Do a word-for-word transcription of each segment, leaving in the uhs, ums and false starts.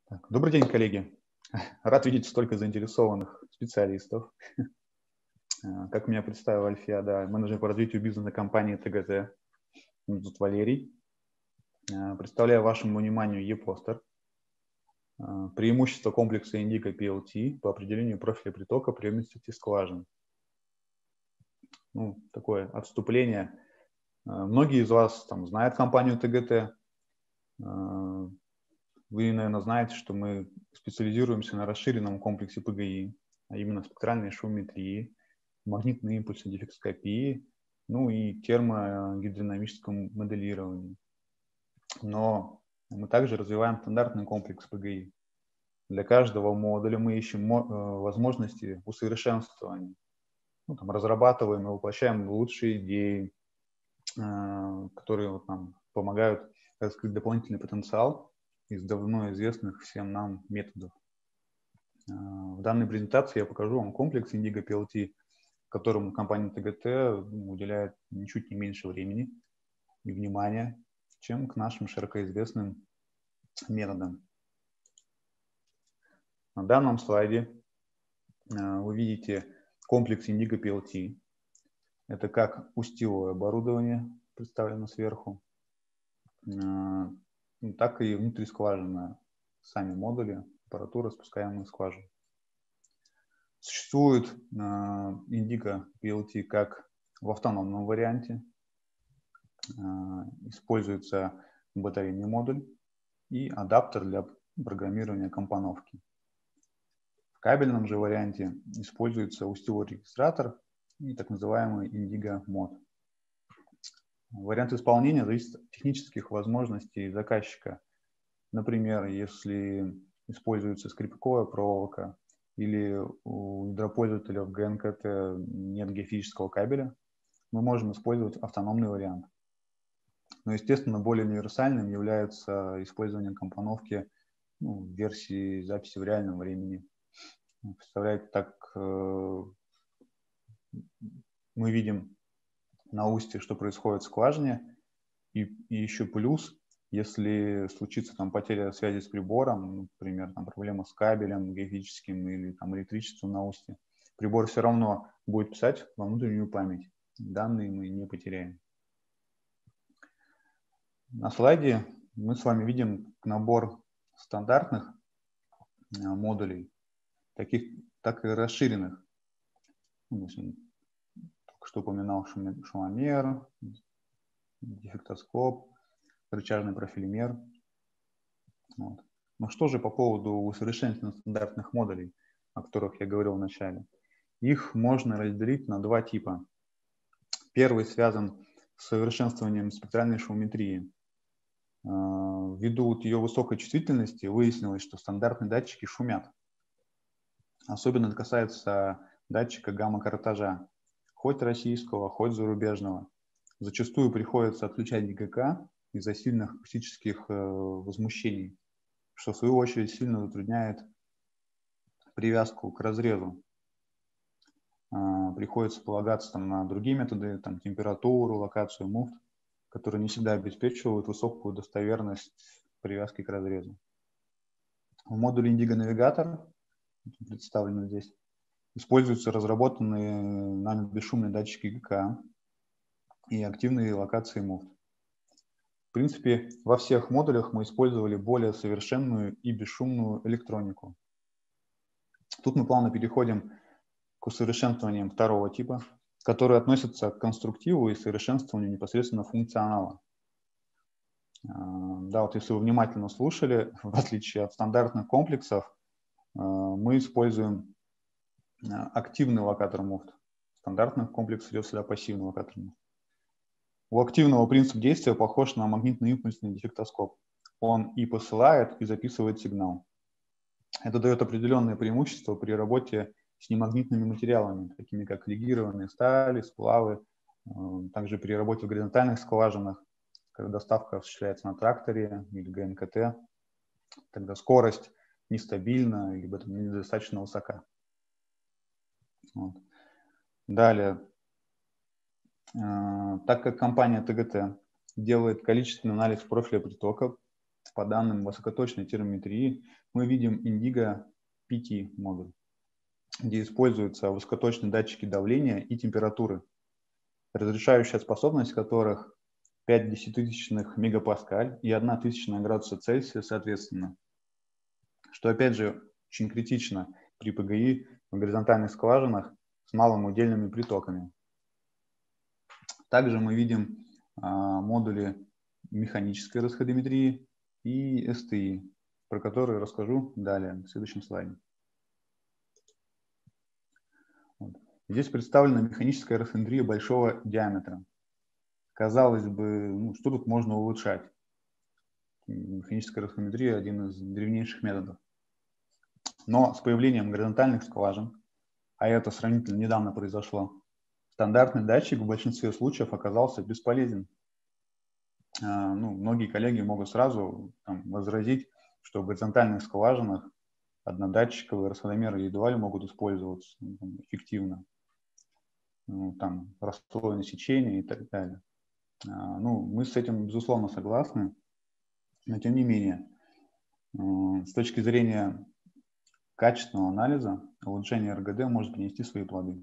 Так, добрый день, коллеги. Рад видеть столько заинтересованных специалистов. Как меня представил Альфия, да, менеджер по развитию бизнеса компании ТГТ. Меня зовут Валерий. Представляю вашему вниманию e-постер. Преимущество комплекса Indigo пи эл ти по определению профиля притока приемистости скважин. Ну, такое отступление. Многие из вас там знают компанию ТГТ. Вы, наверное, знаете, что мы специализируемся на расширенном комплексе пэ гэ и, а именно спектральной шумометрии, магнитной импульсной дефектоскопии, ну и термогидродинамическом моделировании. Но мы также развиваем стандартный комплекс пэ гэ и. Для каждого модуля мы ищем возможности усовершенствования. Ну, там, разрабатываем и воплощаем лучшие идеи, которые вот нам помогают раскрыть дополнительный потенциал из давно известных всем нам методов. В данной презентации я покажу вам комплекс Indigo пи эл ти, которому компания ТГТ уделяет ничуть не меньше времени и внимания, чем к нашим широко известным методам. На данном слайде вы видите комплекс Indigo пи эл ти. Это как устиловое оборудование, представлено сверху, так и внутрискважинное, сами модули, аппаратура спускаемых скважин. Существует Indigo пи эл ти как в автономном варианте. Используется батарейный модуль и адаптер для программирования компоновки. В кабельном же варианте используется устиловой регистратор и так называемый Indigo мод. Вариант исполнения зависит от технических возможностей заказчика. Например, если используется скрипковая проволока или у гидропользователя в гэ эн ка тэ нет геофизического кабеля, мы можем использовать автономный вариант. Но, естественно, более универсальным является использование компоновки ну, в версии записи в реальном времени. Представляете, так э, мы видим на устье, что происходит в скважине, и, и еще плюс, если случится там потеря связи с прибором, например, там проблема с кабелем геофизическим или там электричеством на устье, прибор все равно будет писать во внутреннюю память. Данные мы не потеряем. На слайде мы с вами видим набор стандартных модулей, таких, так и расширенных. Только что упоминал шумомер, дефектоскоп, рычажный профилимер. Вот. Но что же по поводу усовершенствования стандартных модулей, о которых я говорил в начале? Их можно разделить на два типа. Первый связан с совершенствованием спектральной шумометрии. Ввиду ее высокой чувствительности выяснилось, что стандартные датчики шумят. Особенно это касается датчика гамма-коротажа, хоть российского, хоть зарубежного. Зачастую приходится отключать гэ гэ ка из-за сильных акустических возмущений, что в свою очередь сильно затрудняет привязку к разрезу. Приходится полагаться там, на другие методы, там, температуру, локацию муфт, которые не всегда обеспечивают высокую достоверность привязки к разрезу. В модуле Indigo Navigator, представленном здесь, используются разработанные нами бесшумные датчики гэ ка и активные локации муфт. В принципе, во всех модулях мы использовали более совершенную и бесшумную электронику. Тут мы плавно переходим к усовершенствованиям второго типа, которые относятся к конструктиву и совершенствованию непосредственно функционала. Да, вот если вы внимательно слушали, в отличие от стандартных комплексов, мы используем активный локатор муфт. В стандартных комплексах идет сюда пассивный локатор муфт. У активного принцип действия похож на магнитно-импульсный дефектоскоп. Он и посылает, и записывает сигнал. Это дает определенные преимущества при работе с немагнитными материалами, такими как легированные стали, сплавы, также при работе в горизонтальных скважинах, когда доставка осуществляется на тракторе или гэ эн ка тэ, тогда скорость нестабильна, либо недостаточно высока. Вот. Далее, так как компания ТГТ делает количественный анализ профиля притока по данным высокоточной термометрии мы видим Indigo пи ти модуль, где используются высокоточные датчики давления и температуры, разрешающая способность которых пять десятитысячных мегапаскаль и одна тысячная градуса Цельсия соответственно, что опять же очень критично при ПГИ в горизонтальных скважинах с малыми удельными притоками. Также мы видим а, модули механической расходометрии и эс тэ и, про которые расскажу далее, в следующем слайде. Вот. Здесь представлена механическая расходометрия большого диаметра. Казалось бы, ну, что тут можно улучшать? Механическая расходометрия – один из древнейших методов. Но с появлением горизонтальных скважин, а это сравнительно недавно произошло, стандартный датчик в большинстве случаев оказался бесполезен. А, ну, многие коллеги могут сразу там, возразить, что в горизонтальных скважинах однодатчиковые расходомеры едва ли могут использоваться ну, там, эффективно. Ну, там расслойное сечение и так далее. А, ну, мы с этим, безусловно, согласны, но тем не менее, с точки зрения качественного анализа, улучшение эр гэ дэ может принести свои плоды.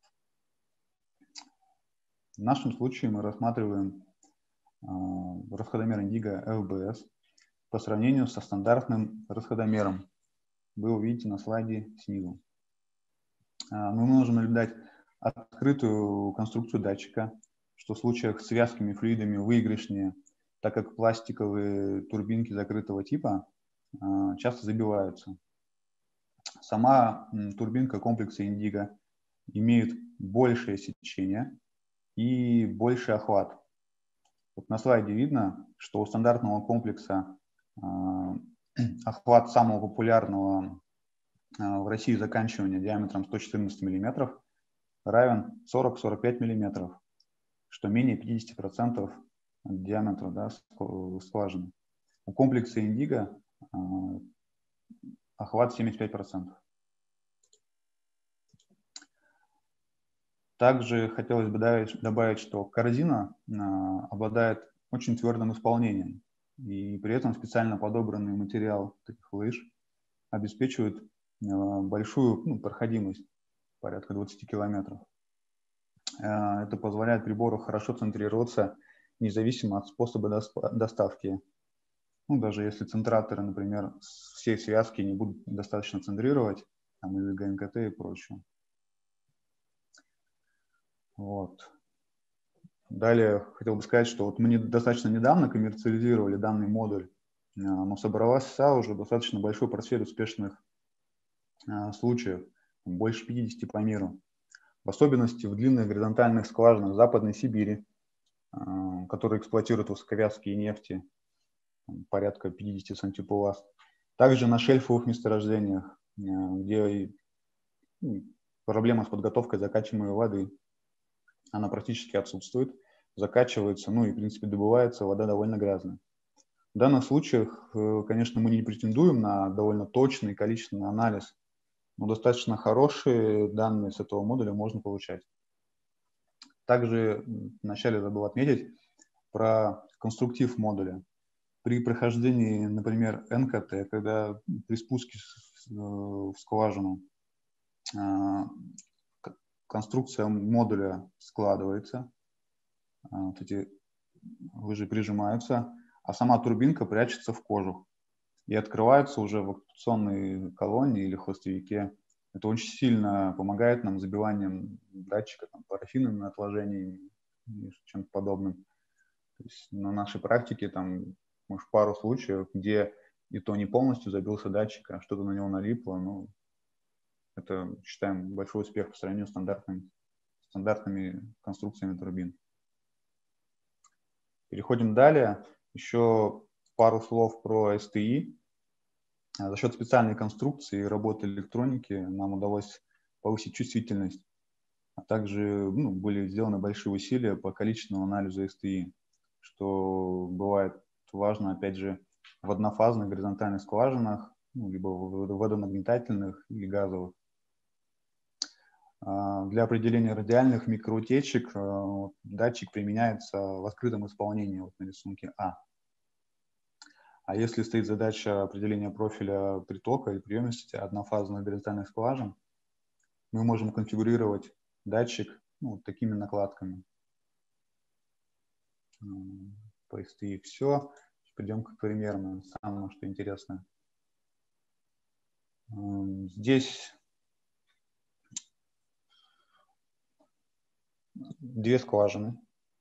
В нашем случае мы рассматриваем расходомер Indigo эф бэ эс по сравнению со стандартным расходомером. Вы увидите на слайде снизу. Мы можем наблюдать открытую конструкцию датчика, что в случаях с вязкими флюидами выигрышнее, так как пластиковые турбинки закрытого типа часто забиваются. Сама турбинка комплекса Indigo имеет большее сечение и больший охват. Вот на слайде видно, что у стандартного комплекса э, охват самого популярного э, в России заканчивания диаметром сто четырнадцать миллиметров равен сорок — сорок пять миллиметров, что менее пятидесяти процентов от диаметра да, скважины. У комплекса Indigo э, охват семьдесят пять процентов. Также хотелось бы добавить, что корзина обладает очень твердым исполнением, и при этом специально подобранный материал таких лыж обеспечивает большую ну, проходимость, порядка двадцати километров. Это позволяет прибору хорошо центрироваться, независимо от способа доставки. Ну, даже если центраторы, например, всей связки не будут достаточно центрировать, там, или гэ эн ка тэ и прочее. Вот. Далее хотел бы сказать, что вот мы достаточно недавно коммерциализировали данный модуль, но собрался уже достаточно большой портфель успешных случаев, больше пятидесяти по миру. В особенности в длинных горизонтальных скважинах Западной Сибири, которые эксплуатируют высоковязкие нефти, порядка пятидесяти сантипуласт. Также на шельфовых месторождениях, где проблема с подготовкой закачиваемой воды. Она практически отсутствует, закачивается, ну и, в принципе, добывается вода довольно грязная. В данных случаях, конечно, мы не претендуем на довольно точный количественный анализ, но достаточно хорошие данные с этого модуля можно получать. Также вначале забыл отметить про конструктив модуля. При прохождении, например, эн ка тэ, когда при спуске в скважину конструкция модуля складывается, вот эти лыжи прижимаются, а сама турбинка прячется в кожух и открывается уже в актуационной колонии или хвостовике. Это очень сильно помогает нам забиванием датчика там, парафиновыми отложениями и чем-то подобным. То есть на нашей практике там может, пару случаев, где и то не полностью забился датчик, а что-то на него налипло, ну, это, считаем, большой успех по сравнению с стандартными, стандартными конструкциями турбин. Переходим далее. Еще пару слов про эс тэ и. За счет специальной конструкции и работы электроники нам удалось повысить чувствительность, а также ну, были сделаны большие усилия по количественному анализу эс тэ и, что бывает важно, опять же, в однофазных горизонтальных скважинах, ну, либо в водонагнетательных или газовых. Для определения радиальных микроутечек датчик применяется в открытом исполнении вот на рисунке А. А если стоит задача определения профиля притока или приемности однофазных горизонтальных скважин, мы можем конфигурировать датчик ну, вот такими накладками. По эс ти и все. Пойдем к примерам. Самое, что интересно. Здесь две скважины.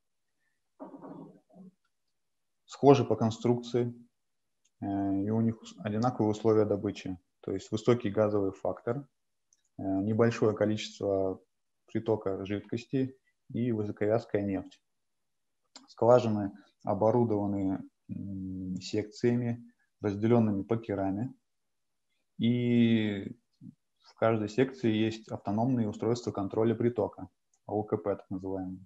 Схожи по конструкции. И у них одинаковые условия добычи. То есть высокий газовый фактор, небольшое количество притока жидкости и высоковязкая нефть. Скважины оборудованы секциями, разделенными по кераме. И в каждой секции есть автономные устройства контроля притока, а у ка пэ так называемые.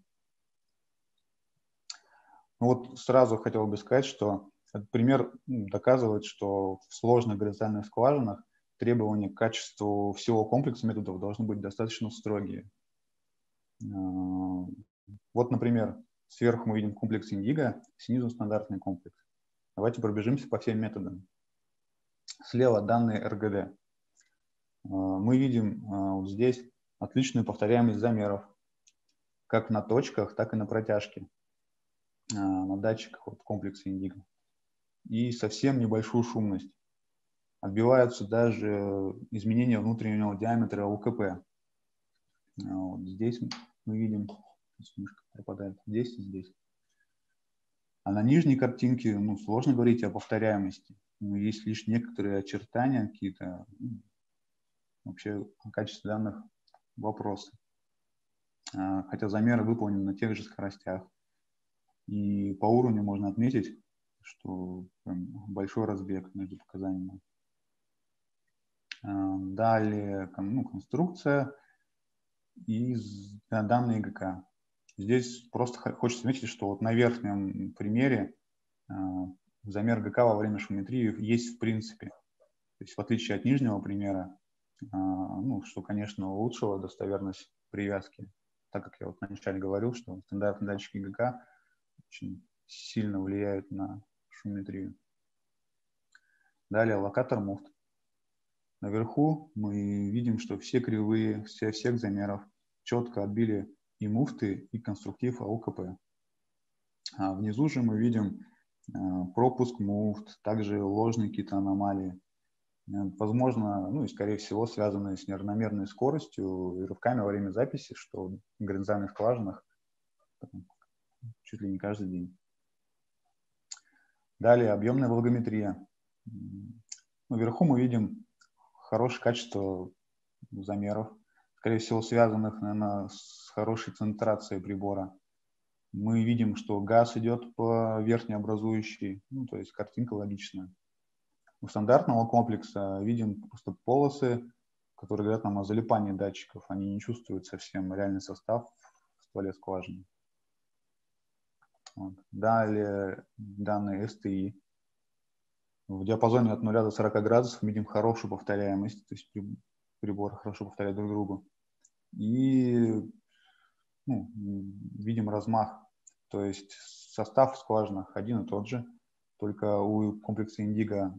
Ну вот сразу хотел бы сказать, что этот пример доказывает, что в сложных горизонтальных скважинах требования к качеству всего комплекса методов должны быть достаточно строгие. Вот, например, сверху мы видим комплекс Индиго, снизу стандартный комплекс. Давайте пробежимся по всем методам. Слева данные эр гэ дэ. Мы видим вот здесь отличную повторяемость замеров, как на точках, так и на протяжке, на датчиках вот, комплекса Индиго. И совсем небольшую шумность. Отбиваются даже изменения внутреннего диаметра у ка пэ. Вот здесь мы видим, мышка пропадает, здесь и здесь. А на нижней картинке ну, сложно говорить о повторяемости. Но есть лишь некоторые очертания, какие-то ну, вообще о качестве данных вопросы. Хотя замеры выполнены на тех же скоростях. И по уровню можно отметить, что прям большой разбег между показаниями. Далее ну, конструкция и данные гэ ка. Здесь просто хочется отметить, что вот на верхнем примере замер гэ ка во время шумметрии есть в принципе. То есть в отличие от нижнего примера, ну, что, конечно, улучшило достоверность привязки, так как я вот вначале говорил, что стандартные датчики гэ ка очень сильно влияют на шумметрию. Далее локатор муфт. Наверху мы видим, что все кривые все, всех замеров четко отбили и муфты, и конструктив а у ка пэ. А внизу же мы видим пропуск муфт, также ложные какие-то аномалии. Возможно, ну и скорее всего связанные с неравномерной скоростью и рывками во время записи, что в горизонтальных скважинах чуть ли не каждый день. Далее объемная влагометрия. Наверху мы видим хорошее качество замеров, скорее всего связанных, наверное, с хорошей концентрацией прибора. Мы видим, что газ идет по верхнеобразующей, ну, то есть картинка логичная. У стандартного комплекса видим просто полосы, которые говорят нам о залипании датчиков. Они не чувствуют совсем реальный состав в стволе скважины. Вот. Далее данные эс тэ и. В диапазоне от нуля до сорока градусов мы видим хорошую повторяемость, то есть приборы хорошо повторяют друг другу. И ну, видим размах, то есть состав в скважинах один и тот же, только у комплекса Индиго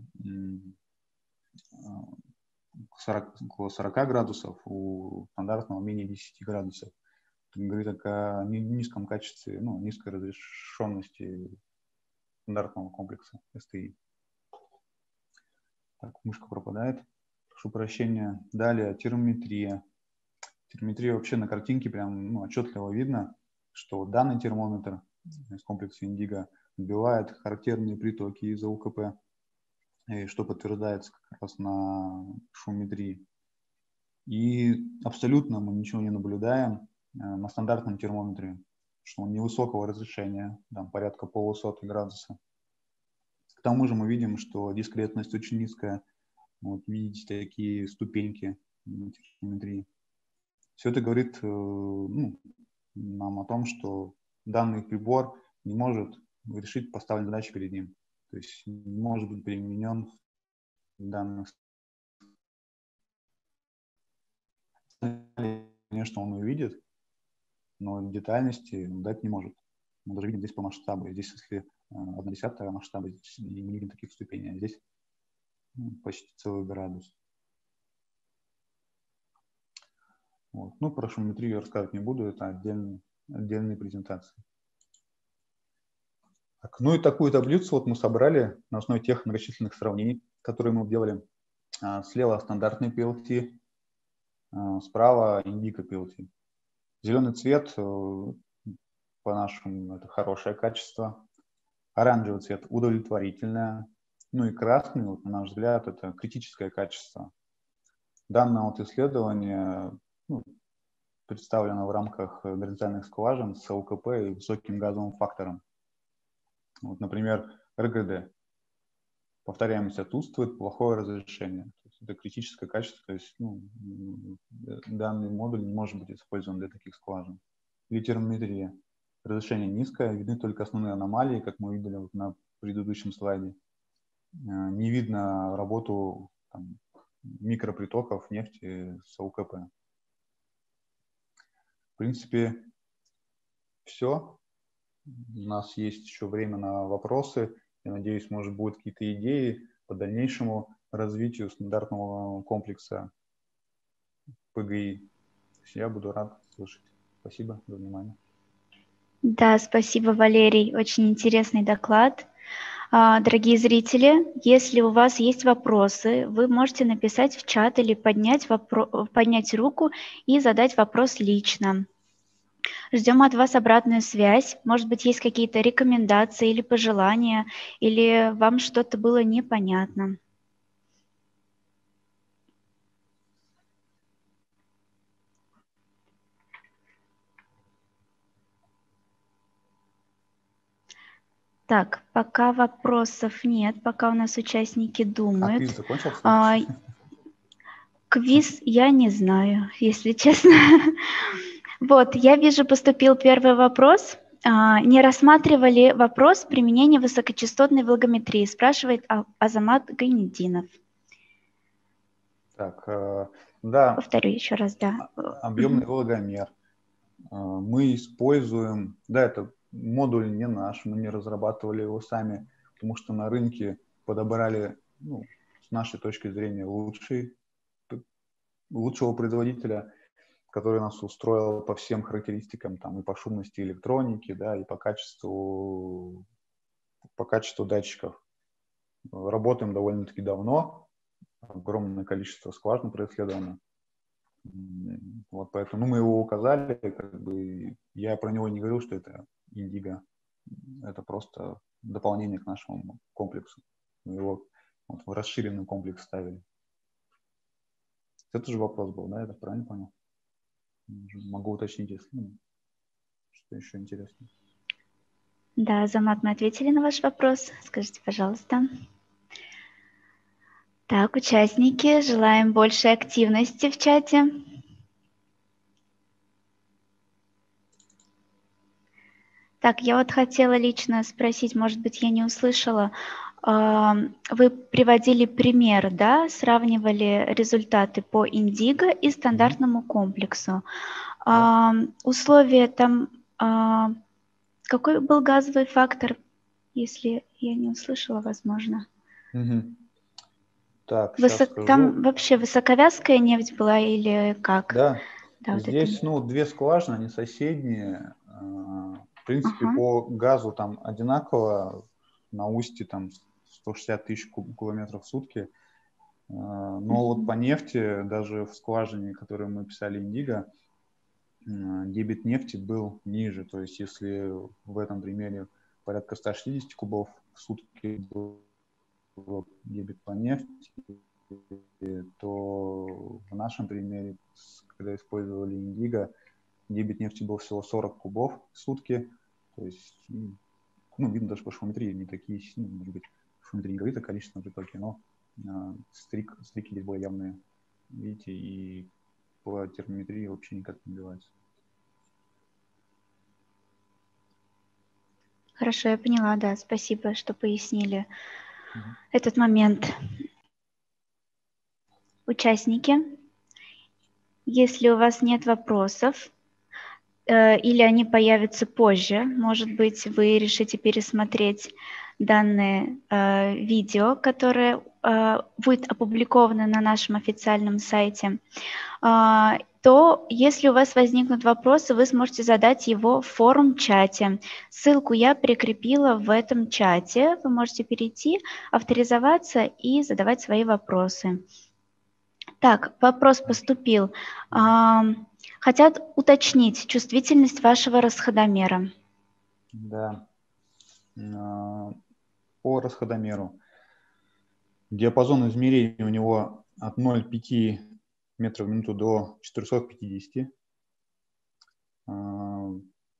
около сорока градусов, у стандартного менее десяти градусов. Это говорит о низком качестве, ну, низкой разрешенности стандартного комплекса эс тэ и. Так, мышка пропадает. Прошу прощения. Далее термометрия. Термометрия вообще на картинке прям ну, отчетливо видно, что данный термометр из комплекса Индиго отбивает характерные притоки из-за у ка пэ, и что подтверждается как раз на шумметрии. И абсолютно мы ничего не наблюдаем на стандартном термометре, что он невысокого разрешения, там, порядка полусотой градуса. К тому же мы видим, что дискретность очень низкая. Вот видите такие ступеньки на термометрии. Все это говорит ну, нам о том, что данный прибор не может решить поставленные задачи перед ним. То есть не может быть применен в данных. Конечно, он увидит, но детальности дать не может. Мы даже видим здесь по масштабу. Здесь, если одна десятая масштаба, здесь не видно таких ступеней, а здесь почти целый градус. Вот. Ну, про шумометрию я рассказывать не буду, это отдельные, отдельные презентации. Так, ну и такую таблицу вот мы собрали на основе тех многочисленных сравнений, которые мы делали. Слева стандартный пи эл ти, справа Indigo пи эл ти. Зеленый цвет, по-нашему, это хорошее качество. Оранжевый цвет удовлетворительное. Ну и красный, вот, на наш взгляд, это критическое качество. Данное вот исследование ну, представлено в рамках горизонтальных скважин с ЛКП и высоким газовым фактором. Вот, например, эр гэ дэ. Повторяемость отсутствует, плохое разрешение. То есть это критическое качество, то есть ну, данный модуль не может быть использован для таких скважин. Или термометрия. Разрешение низкое, видны только основные аномалии, как мы видели вот на предыдущем слайде. Не видно работу там, микропритоков нефти с ЛКП. В принципе, все. У нас есть еще время на вопросы. Я надеюсь, может, будут какие-то идеи по дальнейшему развитию стандартного комплекса пэ гэ и. Я буду рад слышать. Спасибо за внимание. Да, спасибо, Валерий. Очень интересный доклад. Дорогие зрители, если у вас есть вопросы, вы можете написать в чат или поднять, вопро- поднять руку и задать вопрос лично. Ждем от вас обратную связь. Может быть, есть какие-то рекомендации или пожелания, или вам что-то было непонятно. Так, пока вопросов нет, пока у нас участники думают. А квиз закончился? А, квиз я не знаю, если честно. Вот, я вижу, поступил первый вопрос. А, не рассматривали вопрос применения высокочастотной влагометрии, спрашивает Азамат Гайнетдинов. Так, да. Повторю еще раз, да. Объемный влагомер. Мы используем, да, это модуль не наш, мы не разрабатывали его сами, потому что на рынке подобрали, ну, с нашей точки зрения, лучший, лучшего производителя, который нас устроил по всем характеристикам, там, и по шумности электроники, да, и по качеству, по качеству датчиков. Работаем довольно-таки давно, огромное количество скважин происследовано. Вот поэтому ну, мы его указали, как бы я про него не говорил, что это Indigo. Это просто дополнение к нашему комплексу. Мы его вот, в расширенный комплекс ставили. Это же вопрос был, да? Я так правильно понял? Могу уточнить, если ну, что еще интересно. Да, Азамат, мы ответили на ваш вопрос. Скажите, пожалуйста. Так, участники, желаем большей активности в чате. Так, я вот хотела лично спросить, может быть, я не услышала. Вы приводили пример, да, сравнивали результаты по Indigo и стандартному mm-hmm. комплексу. Yeah. Условия там, какой был газовый фактор, если я не услышала, возможно? Mm-hmm. Так, Высок... скажу. Там вообще высоковязкая нефть была или как? Да, да здесь, вот это... ну, две скважины, они соседние. В принципе, ага. по газу там одинаково, на устье там сто шестьдесят тысяч кубометров в сутки. Но mm-hmm. вот по нефти, даже в скважине, которую мы писали Indigo, дебит нефти был ниже. То есть если в этом примере порядка ста шестидесяти кубов в сутки был дебит по нефти, то в нашем примере, когда использовали Indigo, дебит нефти был всего сорок кубов в сутки. То есть, ну, видно даже по шумометрии, не такие, ну, может быть, шумометрия не говорит о количественном притоке, но а, стрик, стрики здесь более явные, видите, и по термометрии вообще никак не убивается. Хорошо, я поняла, да, спасибо, что пояснили mm-hmm. этот момент. Участники, если у вас нет вопросов, э, или они появятся позже. Может быть, вы решите пересмотреть данное э, видео, которое э, будет опубликовано на нашем официальном сайте. А, то если у вас возникнут вопросы, вы сможете задать его в форум-чате. Ссылку я прикрепила в этом чате. Вы можете перейти, авторизоваться и задавать свои вопросы. Так, вопрос поступил. А, хотят уточнить чувствительность вашего расходомера. Да. По расходомеру. Диапазон измерений у него от ноль целых пяти десятых метров в минуту до четырехсот пятидесяти. По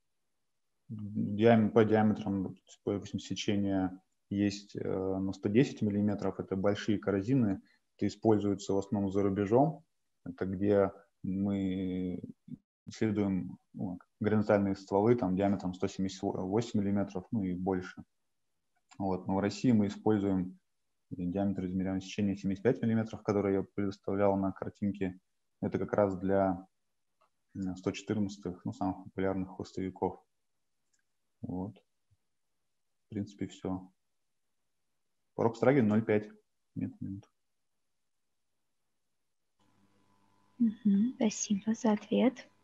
диаметрам, допустим, сечения есть на сто десять миллиметров. Это большие корзины. Это используется в основном за рубежом. Это где мы исследуем ну, горизонтальные стволы там, диаметром сто семьдесят восемь миллиметров, ну и больше. Вот. Но в России мы используем диаметр измеряемого сечения семьдесят пять миллиметров, который я предоставлял на картинке. Это как раз для сто четырнадцатых, ну, самых популярных хвостовиков. Вот. В принципе, все. Порог Страгина ноль целых пять метров в минуту. Угу, спасибо за ответ.